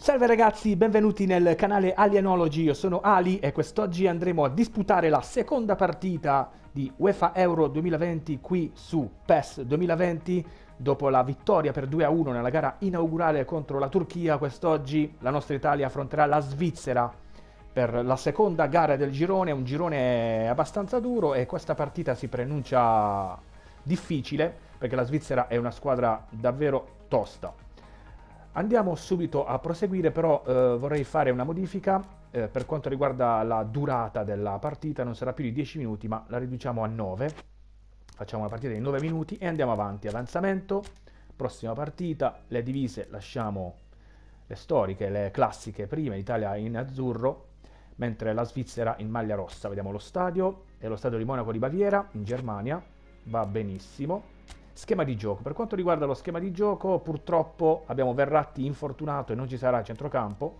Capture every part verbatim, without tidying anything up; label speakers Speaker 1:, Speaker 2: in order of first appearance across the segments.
Speaker 1: Salve ragazzi, benvenuti nel canale Alienology, io sono Ali e quest'oggi andremo a disputare la seconda partita di UEFA Euro duemilaventi qui su PES duemilaventi. Dopo la vittoria per due a uno nella gara inaugurale contro la Turchia, quest'oggi la nostra Italia affronterà la Svizzera per la seconda gara del girone, un girone abbastanza duro e questa partita si preannuncia difficile perché la Svizzera è una squadra davvero tosta. Andiamo subito a proseguire, però eh, vorrei fare una modifica eh, per quanto riguarda la durata della partita, non sarà più di dieci minuti ma la riduciamo a nove, facciamo una partita di nove minuti e andiamo avanti, avanzamento, prossima partita, le divise lasciamo le storiche, le classiche prima, Italia in azzurro, mentre la Svizzera in maglia rossa, vediamo lo stadio, è lo stadio di Monaco di Baviera in Germania, va benissimo. Schema di gioco. Per quanto riguarda lo schema di gioco, purtroppo abbiamo Verratti infortunato e non ci sarà a centrocampo.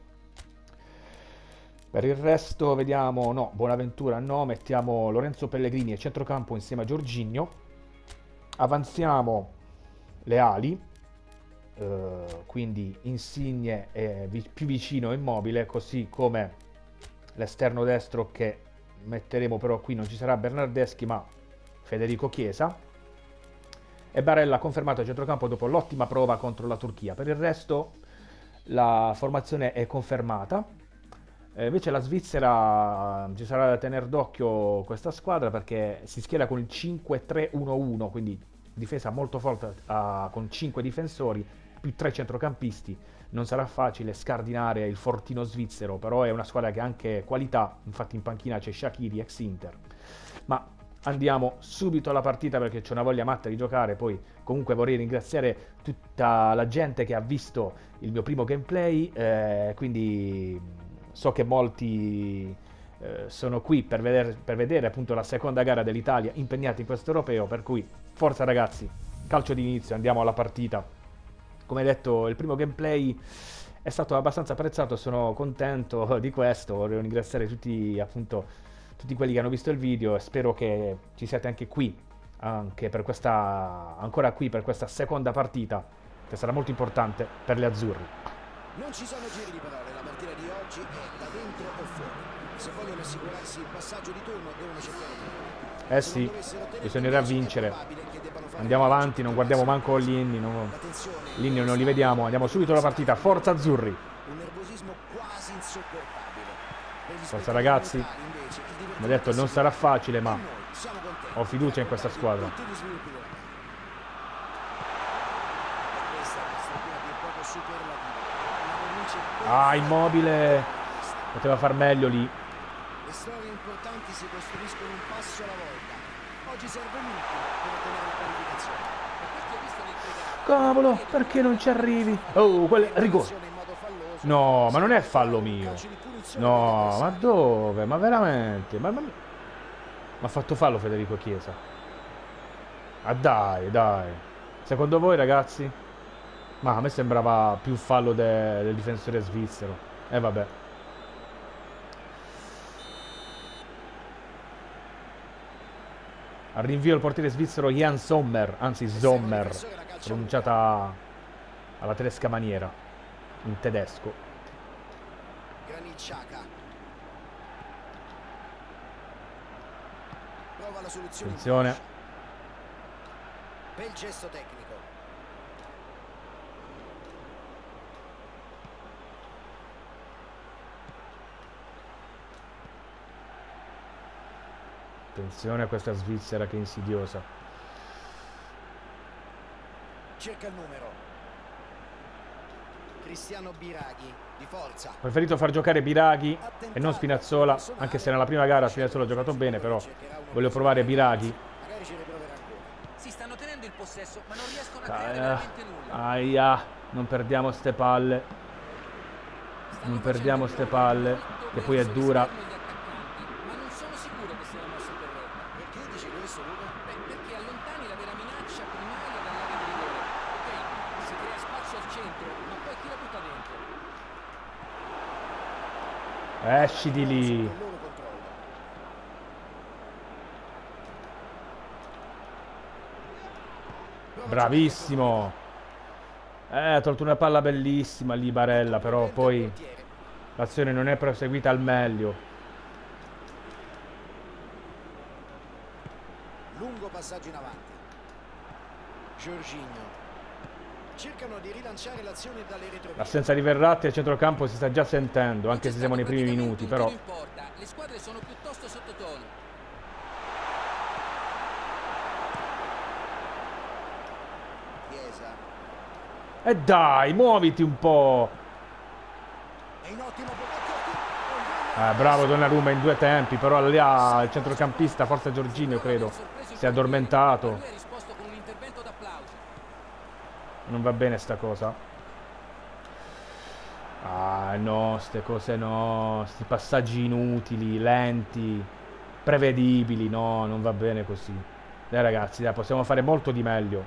Speaker 1: Per il resto vediamo, no, Bonaventura no, mettiamo Lorenzo Pellegrini a centrocampo insieme a Jorginho. Avanziamo le ali, eh, quindi Insigne è vi- più vicino e Immobile, così come l'esterno destro che metteremo, però qui non ci sarà Bernardeschi ma Federico Chiesa. E Barella confermato a centrocampo dopo l'ottima prova contro la Turchia. Per il resto la formazione è confermata. Eh, invece la Svizzera ci sarà da tenere d'occhio questa squadra perché si schiera con il cinque tre uno uno, quindi difesa molto forte uh, con cinque difensori più tre centrocampisti. Non sarà facile scardinare il fortino svizzero, però è una squadra che ha anche qualità, infatti in panchina c'è Shaqiri ex Inter. Ma andiamo subito alla partita perché c'è una voglia matta di giocare. Poi comunque vorrei ringraziare tutta la gente che ha visto il mio primo gameplay, eh, quindi so che molti eh, sono qui per vedere, per vedere appunto la seconda gara dell'Italia impegnati in questo europeo, per cui forza ragazzi, calcio di inizio, andiamo alla partita. Come detto, il primo gameplay è stato abbastanza apprezzato, sono contento di questo, vorrei ringraziare tutti appunto tutti quelli che hanno visto il video e spero che ci siate anche qui, anche per questa, ancora qui per questa seconda partita che sarà molto importante per le azzurri.
Speaker 2: Non ci sono giri di parole, la partita di oggi è da dentro o fuori. Se vogliono assicurarsi il passaggio di turno devono cercare di...
Speaker 1: Eh sì, bisognerà vincere. Andiamo avanti, non guardiamo manco gli inni, non... gli inni non li vediamo, andiamo subito alla partita, forza azzurri!
Speaker 2: Un nervosismo quasi insopportabile.
Speaker 1: Forza ragazzi, come detto non sarà facile ma ho fiducia in questa squadra. Ah, Immobile poteva far meglio lì.
Speaker 2: Le storie importanti si costruiscono un passo alla volta. Oggi serve l'ultimo per ottenere la qualificazione.
Speaker 1: Cavolo, perché non ci arrivi? Oh, quel rigore. No, ma non è fallo mio. No, ma dove? Ma veramente? Ma, ma... mi ha fatto fallo Federico Chiesa. Ah dai, dai. Secondo voi ragazzi? Ma a me sembrava più fallo de... del difensore svizzero. E eh, vabbè. Al rinvio il portiere svizzero Jan Sommer, anzi Sommer, pronunciata alla tedesca maniera, in tedesco.
Speaker 2: Prova la soluzione.
Speaker 1: Attenzione.
Speaker 2: Bel gesto tecnico.
Speaker 1: Attenzione a questa Svizzera che è insidiosa.
Speaker 2: Cerca il numero. Cristiano Biraghi di forza.
Speaker 1: Ho preferito far giocare Biraghi e non Spinazzola, anche se nella prima gara Spinazzola ha giocato bene, però voglio provare Biraghi.
Speaker 3: Si stanno tenendo il possesso, ma non riescono a creare veramente nulla.
Speaker 1: Aia, non perdiamo ste palle. Non perdiamo ste palle, che poi è dura.
Speaker 3: Ma non sono sicuro che sia la mossa corretta.
Speaker 2: Perché dici questo, Luca?
Speaker 3: Beh, perché allontani la vera minaccia primaria dall'area di rigore. Ok, si crea spazio al centro, ma poi chi la butta dentro?
Speaker 1: Esci di lì. Bravissimo. Eh, ha tolto una palla bellissima lì Barella, però poi l'azione non è proseguita al meglio.
Speaker 2: Lungo passaggio in avanti. Jorginho. Cercano di rilanciare l'azione dalle retrovie.
Speaker 1: L'assenza di Verratti al centrocampo si sta già sentendo, anche se siamo nei primi minuti, però.
Speaker 3: Le squadre sono piuttosto sottotono.
Speaker 2: Chiesa.
Speaker 1: E dai, muoviti un po'.
Speaker 2: È in ottimo momento.
Speaker 1: Eh, bravo Donnarumma in due tempi, però lì ha il centrocampista, forse Jorginho credo, si è addormentato.
Speaker 3: Lui ha risposto con un intervento d'applauso.
Speaker 1: Non va bene sta cosa. Ah no, ste cose no, sti passaggi inutili, lenti, prevedibili, no, non va bene così. Dai ragazzi, dai, possiamo fare molto di meglio.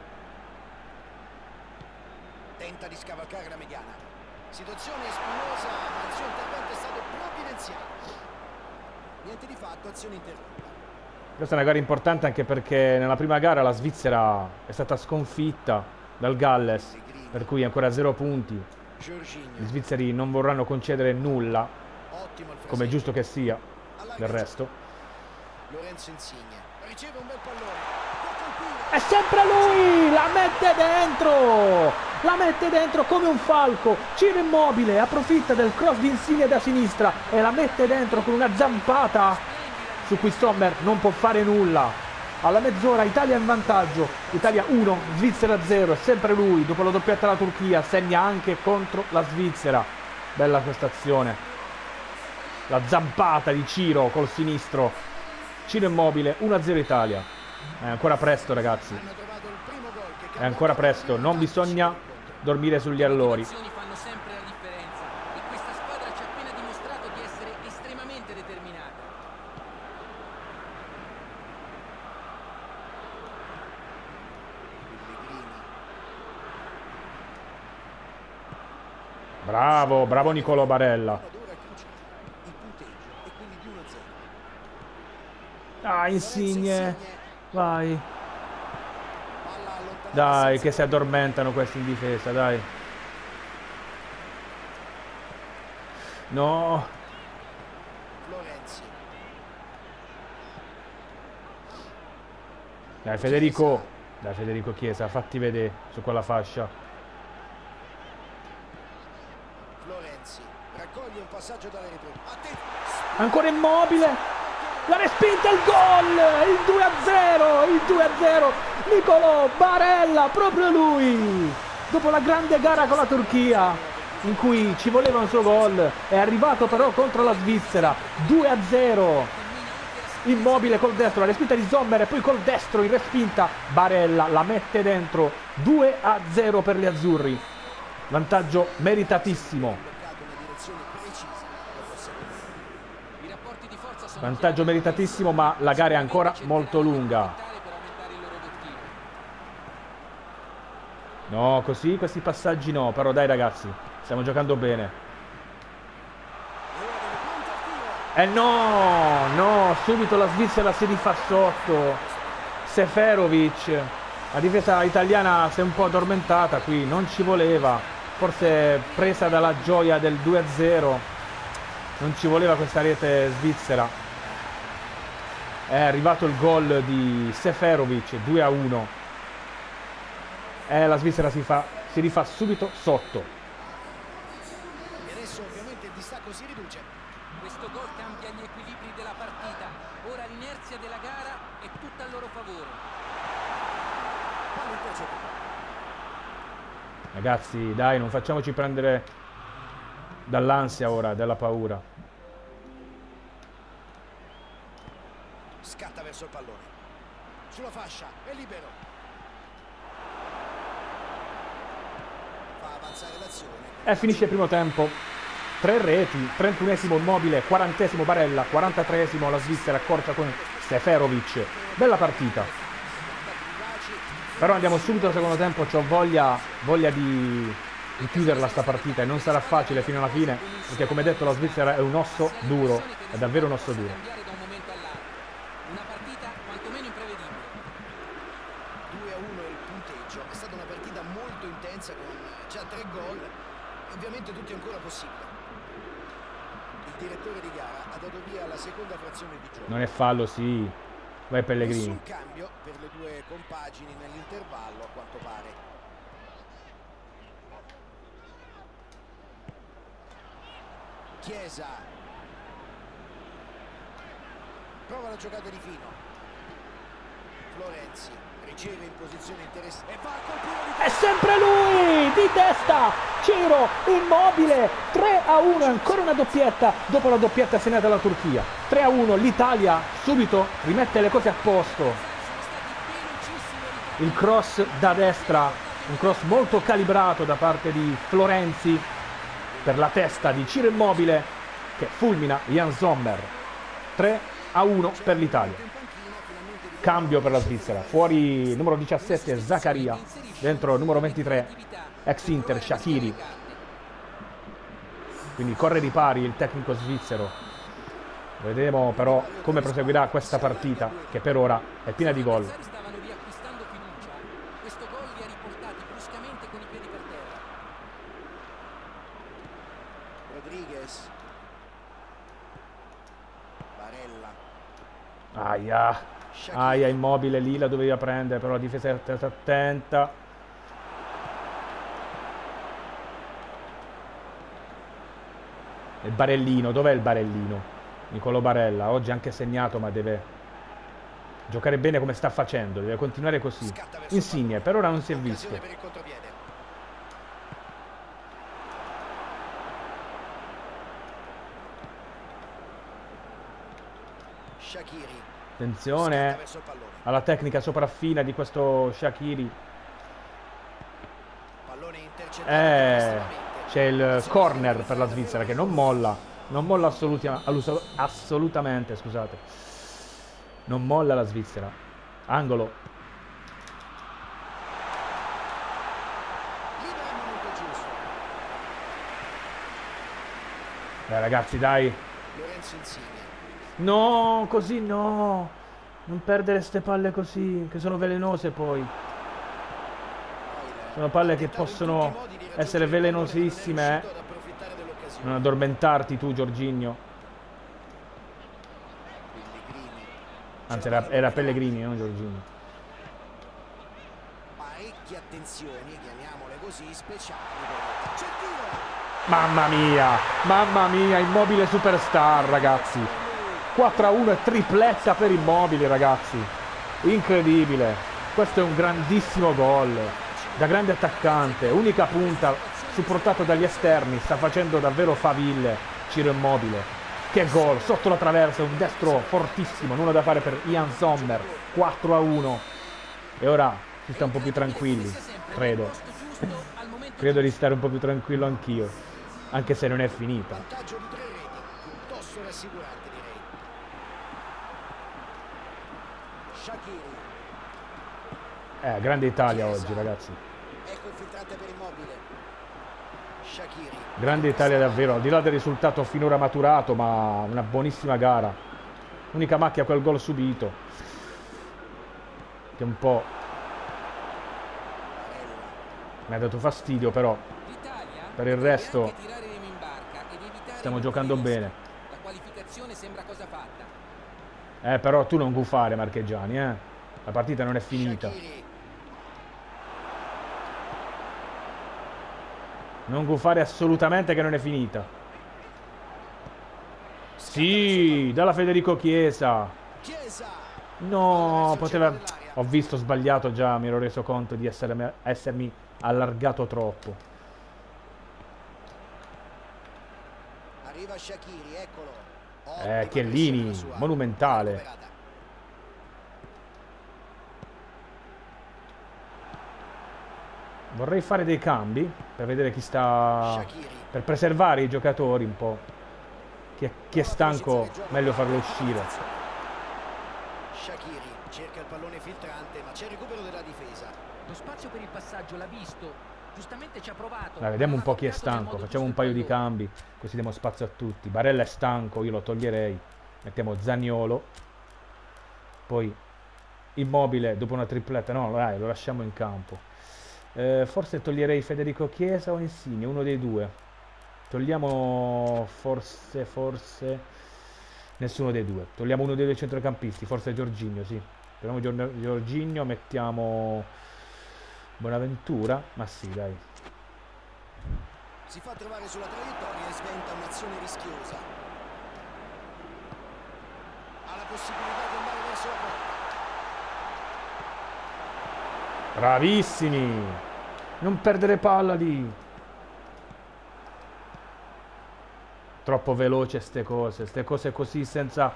Speaker 2: Tenta di scavalcare la mediana. Situazione spinosa, ma il suo intervento è stato provvidenziale. Niente di fatto, azione interrotta.
Speaker 1: Questa è una gara importante anche perché nella prima gara la Svizzera è stata sconfitta dal Galles, per cui ancora zero punti. Gli svizzeri non vorranno concedere nulla, come è giusto che sia, del resto.
Speaker 2: Lorenzo Insigne riceve un bel pallone.
Speaker 1: È sempre lui, la mette dentro, la mette dentro come un falco. Ciro Immobile approfitta del cross di Insigne da sinistra e la mette dentro con una zampata su cui Sommer non può fare nulla. Alla mezz'ora Italia in vantaggio, Italia uno, Svizzera zero, è sempre lui, dopo la doppietta alla Turchia, segna anche contro la Svizzera. Bella questa azione. La zampata di Ciro col sinistro. Ciro Immobile, uno a zero Italia. È ancora presto ragazzi, è ancora presto, non bisogna dormire sugli allori.
Speaker 3: Fanno sempre la differenza e questa squadra ci ha appena dimostrato di essere estremamente determinata.
Speaker 1: Bravo, bravo Nicolò Barella.
Speaker 2: Il punteggio è quindi di uno a zero.
Speaker 1: Ah, Insigne. Vai.
Speaker 2: Palla allontanata
Speaker 1: Dai,
Speaker 2: senza-
Speaker 1: che si addormentano questi in difesa, dai. No.
Speaker 2: Florenzi.
Speaker 1: Dai Federico. Dai Federico Chiesa, fatti vedere su quella fascia.
Speaker 2: Florenzi raccoglie un passaggio dalle retrovie. Atten-
Speaker 1: Ancora Immobile. La respinta, il gol, il due a zero, il due a zero, Nicolò Barella, proprio lui, dopo la grande gara con la Turchia, in cui ci voleva un suo gol, è arrivato però contro la Svizzera, due a zero, Immobile col destro, la respinta di Sommer e poi col destro in respinta, Barella la mette dentro, due a zero per gli azzurri, vantaggio meritatissimo.
Speaker 2: bloccato una direzione precisa del possettore.
Speaker 3: I rapporti di forza sono
Speaker 1: Vantaggio meritatissimo, ma la gara è ancora molto lunga.
Speaker 3: per aumentare il loro bottino.
Speaker 1: No, così questi passaggi no, però dai ragazzi, stiamo giocando bene. E eh no, no, subito la Svizzera si rifà sotto. Seferovic, la difesa italiana si è un po' addormentata qui, non ci voleva. Forse presa dalla gioia del due a zero, non ci voleva questa rete svizzera. È arrivato il gol di Seferovic, due a uno. E la Svizzera si, fa, si rifà subito sotto.
Speaker 2: E adesso ovviamente il distacco si riduce.
Speaker 3: Questo gol cambia gli equilibri della partita. Ora l'inerzia della gara è tutta a loro favore.
Speaker 2: Palla intercettata.
Speaker 1: Ragazzi, dai, non facciamoci prendere dall'ansia ora, dalla paura.
Speaker 2: Scatta verso il pallone. Sulla fascia, è libero. Fa avanzare l'azione.
Speaker 1: E finisce il primo tempo. Tre reti, trentunesimo Immobile, quarantesimo Barella, quarantatreesimo la Svizzera accorcia con Seferovic. Bella partita. Però andiamo subito al secondo tempo, ho voglia, voglia di, di chiuderla sta partita e non sarà facile fino alla fine, perché come detto la Svizzera è un osso duro, è davvero un osso duro.
Speaker 3: Cambiare da un momento all'altro. Una partita quantomeno imprevedibile.
Speaker 2: due a uno il punteggio. È stata una partita molto intensa con già gol e ovviamente tutto è ancora possibile. Il direttore di gara ha dato via alla seconda frazione di gioco.
Speaker 1: Non è fallo, sì. Vai Pellegrini.
Speaker 2: Nessun cambio per le due compagini nell'intervallo, a quanto pare. Chiesa prova la giocata di fino. Florenzi riceve in posizione interessante e va a colpire di
Speaker 1: È sempre lui, di testa, Ciro Immobile, tre a uno, ancora una doppietta dopo la doppietta segnata dalla Turchia. tre a uno, l'Italia subito rimette le cose a posto. Il cross da destra, un cross molto calibrato da parte di Florenzi per la testa di Ciro Immobile che fulmina Yann Sommer. tre a uno per l'Italia. Cambio per la Svizzera, fuori numero diciassette Zaccaria, dentro numero ventitré ex Inter Shaqiri. Quindi corre di pari il tecnico svizzero. Vedremo però come proseguirà questa partita, che per ora è piena di gol.
Speaker 3: Stavano riacquistando fiducia. Questo gol li ha riportati bruscamente con i piedi per terra.
Speaker 2: Rodriguez. Barella.
Speaker 1: Aia, aia, Immobile lì la doveva prendere, però la difesa è attenta. Il Barellino, dov'è il Barellino? Nicolò Barella, oggi anche segnato, ma deve giocare bene come sta facendo, deve continuare così. Insigne, per ora non si è visto.
Speaker 2: Per il contropiede. Shaqiri.
Speaker 1: Attenzione
Speaker 2: Verso il pallone.
Speaker 1: alla tecnica sopraffina di questo Shaqiri.
Speaker 2: Pallone intercettato.
Speaker 1: Eh,
Speaker 2: tempestivamente.
Speaker 1: c'è il corner per la Svizzera che non molla, non molla assoluti- assolutamente, scusate. Non molla la Svizzera. Angolo.
Speaker 2: Libera il momento giusto.
Speaker 1: Dai ragazzi, dai.
Speaker 2: Lorenzo Insigne.
Speaker 1: No, così no. Non perdere ste palle così, che sono velenose poi. Sono palle che possono essere velenosissime, eh. Non addormentarti tu, Jorginho. Anzi, era, era Pellegrini, non Jorginho.
Speaker 2: Parecchie attenzioni, chiamiamole così, speciali. C'è il tiro.
Speaker 1: Mamma mia, mamma mia, Immobile superstar, ragazzi. quattro a uno e tripletta per Immobile, ragazzi. Incredibile. Questo è un grandissimo gol. Da grande attaccante, unica punta, supportato dagli esterni, sta facendo davvero faville Ciro Immobile. Che gol, sotto la traversa, un destro fortissimo, nulla da fare per Yann Sommer. quattro a uno. E ora si sta un po' più tranquilli, credo. Credo di stare un po' più tranquillo anch'io, anche se non è finita.
Speaker 2: Vantaggio di tre reti, piuttosto rassicurante direi. Shaqiri.
Speaker 1: Eh, grande Italia oggi, ragazzi.
Speaker 2: Ecco il filtrante per Immobile. Shaqiri.
Speaker 1: Grande Italia davvero, al di là del risultato finora maturato, ma una buonissima gara. Unica macchia quel gol subito, che un po' mi ha dato fastidio, però per il resto stiamo giocando bene.
Speaker 3: La qualificazione sembra cosa fatta.
Speaker 1: Eh, però tu non gufare, Marchegiani, eh. La partita non è finita.
Speaker 2: Shaqiri.
Speaker 1: Non gufare assolutamente che non è finita. Sì, dalla Federico Chiesa.
Speaker 2: Chiesa.
Speaker 1: No, poteva... Ho visto sbagliato già, mi ero reso conto di essere... essermi allargato troppo.
Speaker 2: Arriva Shaqiri, eccolo.
Speaker 1: Eh,
Speaker 2: Ottima
Speaker 1: Chiellini,
Speaker 2: pressione sua.
Speaker 1: monumentale.
Speaker 2: Recuperata.
Speaker 1: Vorrei fare dei cambi per vedere chi sta...
Speaker 2: Shaqiri.
Speaker 1: per preservare i giocatori un po'. Chi è, chi è stanco, meglio farlo uscire.
Speaker 2: Shaqiri cerca il pallone filtrante, ma c'è il recupero della difesa.
Speaker 3: Lo spazio per il passaggio l'ha visto. Giustamente ci ha provato.
Speaker 1: Dai, vediamo un po' chi è
Speaker 3: Ha toccato nel
Speaker 1: stanco.
Speaker 3: modo
Speaker 1: Facciamo un
Speaker 3: giusto
Speaker 1: paio
Speaker 3: il
Speaker 1: di
Speaker 3: pallone.
Speaker 1: cambi, così diamo spazio a tutti. Barella è stanco, io lo toglierei. Mettiamo Zaniolo. Poi Immobile dopo una tripletta. No, dai, lo lasciamo in campo. Eh, forse toglierei Federico Chiesa o Insigne, uno dei due. Togliamo forse, forse... Nessuno dei due. Togliamo uno dei due centrocampisti, forse Jorginho, sì. Togliamo Gior- Jorginho, mettiamo Bonaventura, ma sì, dai.
Speaker 2: Si fa trovare sulla traiettoria e sventa un'azione rischiosa. Ha la possibilità di andare verso la porta.
Speaker 1: Bravissimi! Non perdere palla lì. Troppo veloce ste cose, ste cose così senza...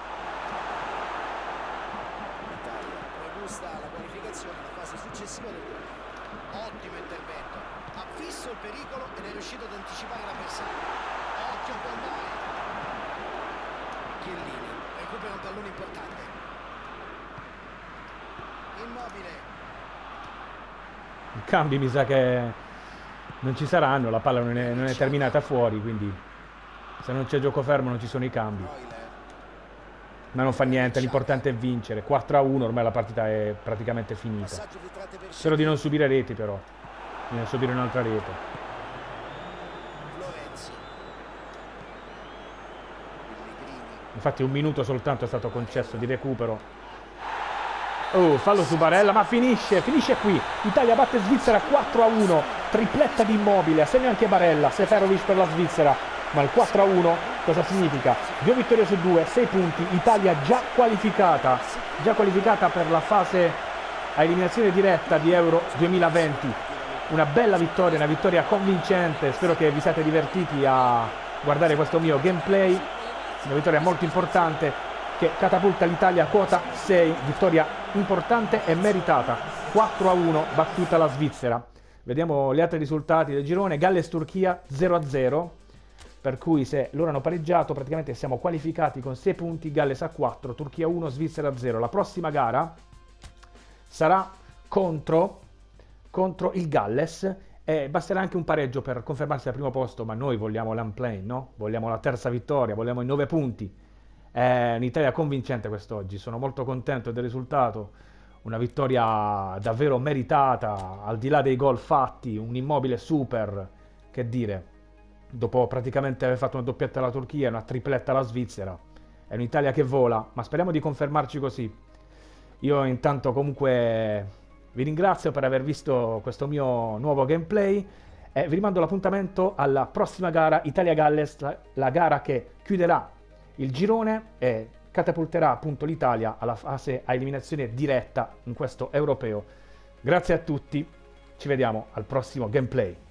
Speaker 2: L'Italia pregusta la qualificazione alla fase successiva del gioco. Ottimo intervento. Ha visto il pericolo ed è riuscito ad anticipare l'avversario. Occhio a andare. Chiellini recupera un pallone importante. Immobile.
Speaker 1: I cambi mi sa che non ci saranno, la palla non è, non è terminata fuori, quindi se non c'è gioco fermo non ci sono i cambi. Ma non fa niente, l'importante è vincere. quattro a uno, ormai la partita è praticamente finita. Spero di non subire reti però, di non subire un'altra rete. Infatti un minuto soltanto è stato concesso di recupero. Oh, fallo su Barella, ma finisce, finisce qui. Italia batte Svizzera quattro a uno, tripletta di Immobile, segna anche Barella, Seferovic per la Svizzera. Ma il quattro a uno cosa significa? Due vittorie su due, sei punti, Italia già qualificata, già qualificata per la fase a eliminazione diretta di Euro duemilaventi. Una bella vittoria, una vittoria convincente, spero che vi siate divertiti a guardare questo mio gameplay, una vittoria molto importante che catapulta l'Italia a quota sei, vittoria importante e meritata, quattro a uno, battuta la Svizzera. Vediamo gli altri risultati del girone, Galles-Turchia zero a zero. Per cui se loro hanno pareggiato praticamente siamo qualificati con sei punti, Galles a quattro, Turchia uno, Svizzera a zero. La prossima gara sarà contro, contro il Galles e basterà anche un pareggio per confermarsi al primo posto, ma noi vogliamo l'unplane, no? Vogliamo la terza vittoria, vogliamo i nove punti. È un'Italia convincente quest'oggi, sono molto contento del risultato, una vittoria davvero meritata, al di là dei gol fatti, un Immobile super, che dire. Dopo praticamente aver fatto una doppietta alla Turchia e una tripletta alla Svizzera. È un'Italia che vola, ma speriamo di confermarci così. Io intanto comunque vi ringrazio per aver visto questo mio nuovo gameplay e vi rimando l'appuntamento alla prossima gara Italia-Galles, la gara che chiuderà il girone e catapulterà appunto l'Italia alla fase a eliminazione diretta in questo europeo. Grazie a tutti, ci vediamo al prossimo gameplay.